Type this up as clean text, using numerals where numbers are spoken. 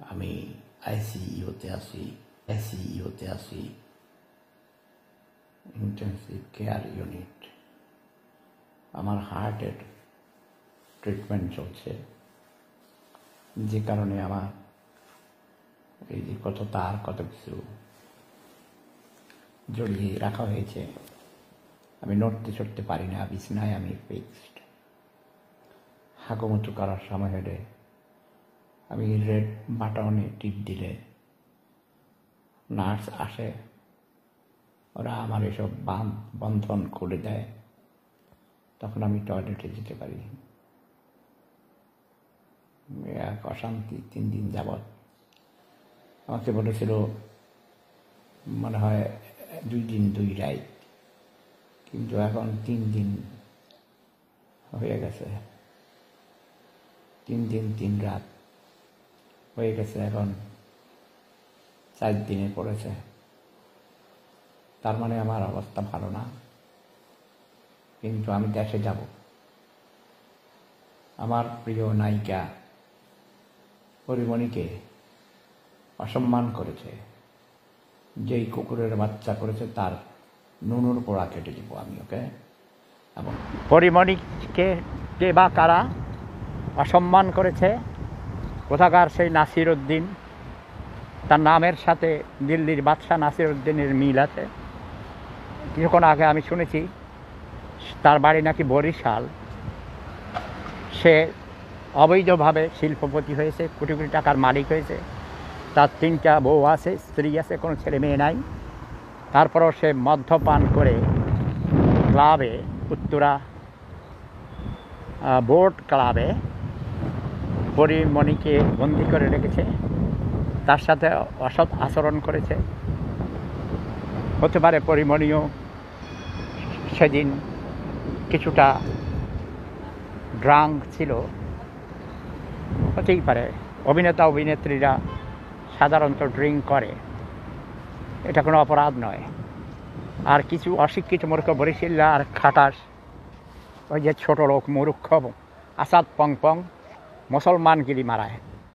আমি আইসিইউতে আছি ইন্টেন্সিভ কেয়ার ইউনিট। আমার হার্টের ট্রিটমেন্ট চলছে, যে কারণে আমার এই যে কত তার কত কিছু জড়িয়ে রাখা হয়েছে, আমি নড়তে চড়তে পারি না, বিছানায় আমি ফিক্সড। হাঁকুমুচু করার সময় হলে আমি রেড বাটনে টিপ দিলে নার্স আসে, ওরা আমার এসব বন্ধন খুলে দেয়, তখন আমি টয়লেটে যেতে পারি। এক অশান্তি 3 দিন যাবৎ। আমাকে বলেছিল মনে হয় 2 দিন 2 রাত, কিন্তু এখন 3 দিন হয়ে গেছে। 3 দিন 3 রাত হয়ে গেছে, এখন 4 দিনে পড়েছে। তার মানে আমার অবস্থা ভালো না, কিন্তু আমি দেশে যাব। আমার প্রিয় নায়িকা পরিমণিকে অসম্মান করেছে, যেই কুকুরের বাচ্চা করেছে তার নুনুর পোড়া কেটে দিব আমি ওকে। এবং পরিমণিকে কে বা কারা অসম্মান করেছে, কোথাকার সেই নাসির উদ্দিন, তার নামের সাথে দিল্লির বাদশাহ নাসির উদ্দিনের মিল আছে। কিছুক্ষণ আগে আমি শুনেছি তার বাড়ি নাকি বরিশাল। সে অবৈধভাবে শিল্পপতি হয়েছে, কোটি কোটি টাকার মালিক হয়েছে, তার 3টা বউ আছে, স্ত্রী আছে, কোনো ছেলে মেয়ে নাই। তারপরও সে মদ্যপান করে ক্লাবে, উত্তরা বোট ক্লাবে পরিমণিকে বন্দি করে রেখেছে, তার সাথে অসৎ আচরণ করেছে। হতে পারে পরিমণিও সেদিন কিছুটা ড্রাঙ্ক ছিল, হতেই পারে। অভিনেতা অভিনেত্রীরা সাধারণত ড্রিঙ্ক করে, এটা কোনো অপরাধ নয়। আর কিছু অশিক্ষিত মূর্খ বরিশিল্লা আর খাটাস, ওই যে ছোট লোক মূর্খ আসাদ পং পং মুসলমানগিরি মারায়।